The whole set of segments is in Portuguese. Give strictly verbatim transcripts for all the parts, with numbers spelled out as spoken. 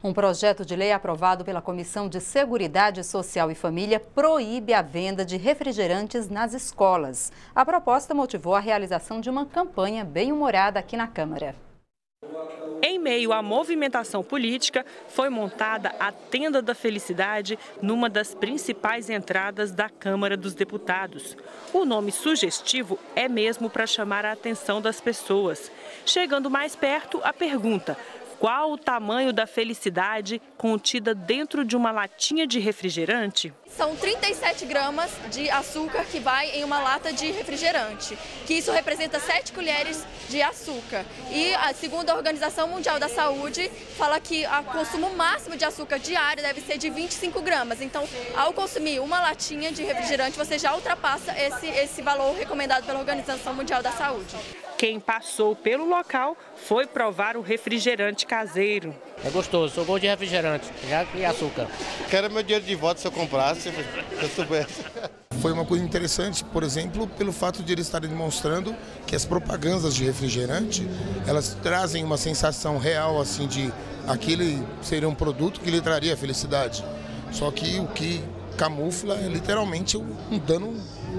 Um projeto de lei aprovado pela Comissão de Seguridade Social e Família proíbe a venda de refrigerantes nas escolas. A proposta motivou a realização de uma campanha bem-humorada aqui na Câmara. Em meio à movimentação política, foi montada a Tenda da Felicidade numa das principais entradas da Câmara dos Deputados. O nome sugestivo é mesmo para chamar a atenção das pessoas. Chegando mais perto, a pergunta: qual o tamanho da felicidade contida dentro de uma latinha de refrigerante? São trinta e sete gramas de açúcar que vai em uma lata de refrigerante, que isso representa sete colheres de açúcar. E, segundo a Organização Mundial da Saúde, fala que o consumo máximo de açúcar diário deve ser de vinte e cinco gramas. Então, ao consumir uma latinha de refrigerante, você já ultrapassa esse, esse valor recomendado pela Organização Mundial da Saúde. Quem passou pelo local foi provar o refrigerante caseiro. É gostoso, sou gosto de refrigerante e açúcar. Quero meu dinheiro de volta se eu comprasse, se eu soubesse. Foi uma coisa interessante, por exemplo, pelo fato de eles estarem demonstrando que as propagandas de refrigerante, elas trazem uma sensação real, assim, de aquele seria um produto que lhe traria felicidade. Só que o que camufla é literalmente um dano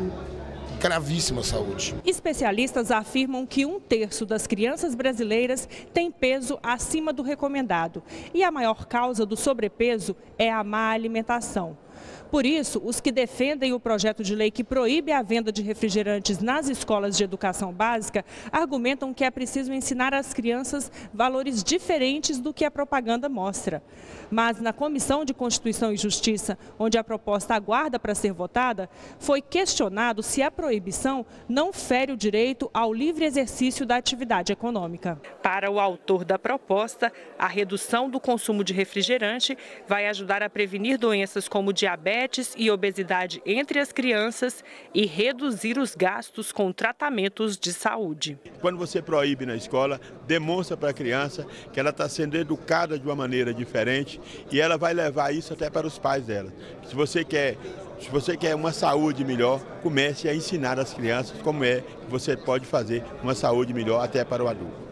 gravíssima à saúde. Especialistas afirmam que um terço das crianças brasileiras tem peso acima do recomendado e a maior causa do sobrepeso é a má alimentação. Por isso, os que defendem o projeto de lei que proíbe a venda de refrigerantes nas escolas de educação básica argumentam que é preciso ensinar às crianças valores diferentes do que a propaganda mostra. Mas na Comissão de Constituição e Justiça, onde a proposta aguarda para ser votada, foi questionado se a proibição não fere o direito ao livre exercício da atividade econômica. Para o autor da proposta, a redução do consumo de refrigerante vai ajudar a prevenir doenças como diabetes e obesidade entre as crianças e reduzir os gastos com tratamentos de saúde. Quando você proíbe na escola, demonstra para a criança que ela está sendo educada de uma maneira diferente e ela vai levar isso até para os pais dela. Se você quer, se você quer uma saúde melhor, comece a ensinar as crianças como é que você pode fazer uma saúde melhor até para o adulto.